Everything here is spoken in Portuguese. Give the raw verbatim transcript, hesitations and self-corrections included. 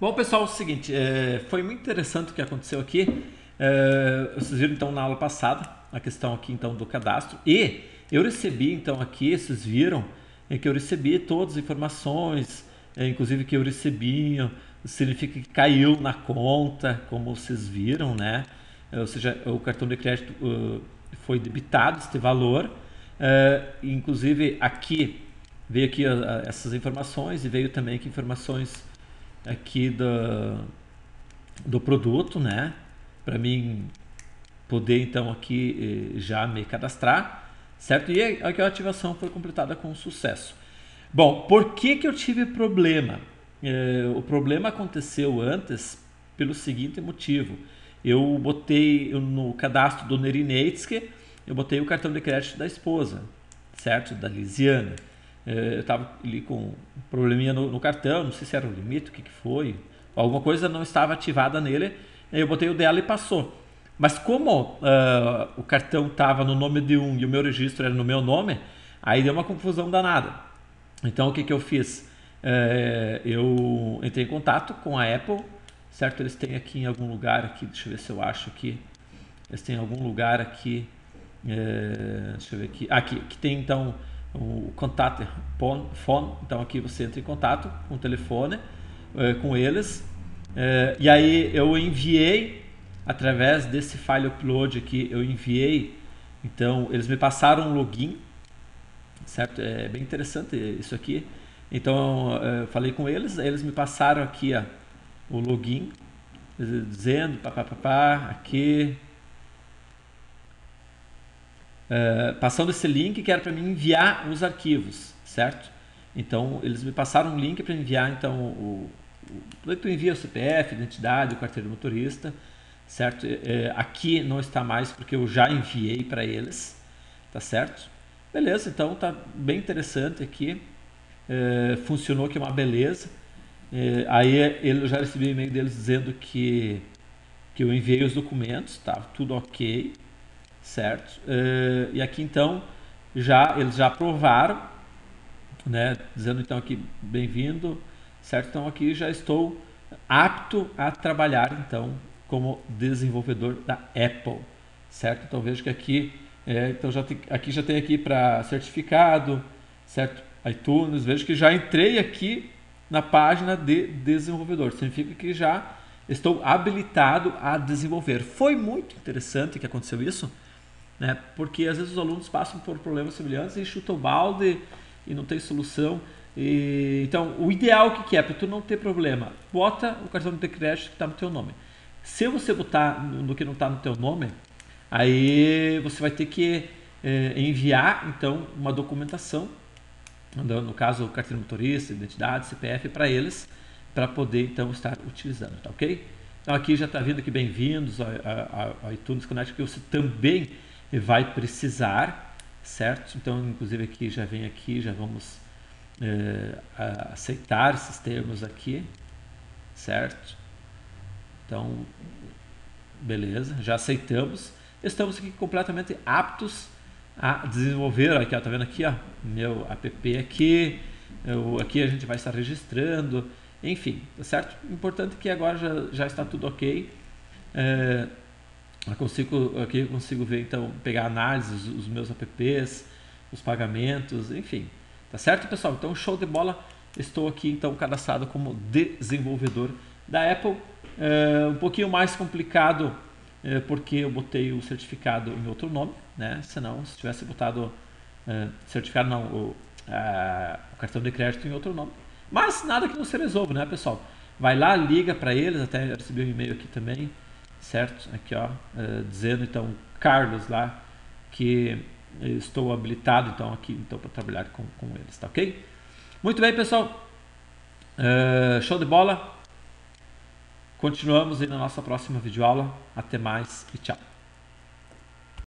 Bom, pessoal, é o seguinte, é, foi muito interessante o que aconteceu aqui. É, vocês viram então na aula passada a questão aqui então do cadastro e eu recebi então aqui, vocês viram é, que eu recebi todas as informações, é, inclusive que eu recebi, significa que caiu na conta, como vocês viram, né? É, ou seja, o cartão de crédito uh, foi debitado este valor, uh, inclusive aqui veio aqui uh, essas informações e veio também aqui informações aqui do, do produto, né? Para mim poder então aqui eh, já me cadastrar, certo? E aqui a ativação foi completada com sucesso. Bom, por que que eu tive problema? Eh, o problema aconteceu antes pelo seguinte motivo. Eu botei no cadastro do Nerinetsky, eu botei o cartão de crédito da esposa, certo? Da Lisiane. Eu estava ali com um probleminha no, no cartão, não sei se era o limite, o que, que foi, alguma coisa não estava ativada nele, eu botei o dela e passou. Mas como uh, o cartão estava no nome de um e o meu registro era no meu nome, aí deu uma confusão danada. Então o que, que eu fiz? Uh, eu entrei em contato com a Apple, certo? Eles têm aqui em algum lugar aqui, deixa eu ver se eu acho aqui, eles têm algum lugar aqui, uh, deixa eu ver aqui, aqui, que tem então o contato phone, então aqui você entra em contato com o telefone eh, com eles eh, e aí eu enviei através desse file upload aqui, eu enviei, então eles me passaram um login, certo? É bem interessante isso aqui. Então eu falei com eles, eles me passaram aqui ó, o login dizendo papapá, aqui Uh, passando esse link que era para mim enviar os arquivos, certo? Então eles me passaram um link para enviar então o, o tu envia o C P F, identidade, o carteira do motorista, certo? Uh, aqui não está mais porque eu já enviei para eles, tá certo? Beleza, então tá bem interessante aqui, uh, funcionou que é uma beleza. Uh, aí eu já recebi um e-mail deles dizendo que que eu enviei os documentos, tá tudo ok. Certo? Uh, e aqui então já eles já aprovaram, né? Dizendo então aqui bem-vindo, certo? Então aqui já estou apto a trabalhar então como desenvolvedor da Apple, certo? Então vejo que aqui é, então já tem, aqui já tem aqui para certificado, certo? iTunes, vejo que já entrei aqui na página de desenvolvedor, significa que já estou habilitado a desenvolver. Foi muito interessante que aconteceu isso. Né? Porque às vezes os alunos passam por problemas semelhantes e chutam o balde e não tem solução. E, então, o ideal o que, que é? Para tu não ter problema, bota o cartão de crédito que está no teu nome. Se você botar no que não está no teu nome, aí você vai ter que é, enviar então uma documentação, no caso o carteira de motorista, identidade, C P F para eles, para poder então estar utilizando, tá ok? Então aqui já está vindo aqui bem-vindos ao iTunes Connect, que você também vai precisar, certo? Então, inclusive aqui já vem aqui, já vamos é, aceitar esses termos aqui, certo? Então, beleza, já aceitamos. Estamos aqui completamente aptos a desenvolver, aqui, ó, tá vendo aqui, ó, meu app aqui, eu, aqui a gente vai estar registrando, enfim, tá certo? Importante que agora já, já está tudo ok. É, Eu consigo, aqui eu consigo ver, então, pegar análises, os meus apps, os pagamentos, enfim. Tá certo, pessoal? Então, show de bola. Estou aqui, então, cadastrado como desenvolvedor da Apple. É um pouquinho mais complicado, é, porque eu botei o certificado em outro nome, né? Senão, se tivesse botado é, certificado, não, o, a, o cartão de crédito em outro nome. Mas nada que não se resolva, né, pessoal? Vai lá, liga para eles, até recebi um e-mail aqui também, certo? Aqui, ó, uh, dizendo então Carlos lá que estou habilitado então aqui então para trabalhar com, com eles, tá ok? Muito bem, pessoal. Uh, show de bola. Continuamos aí na nossa próxima videoaula. Até mais e tchau.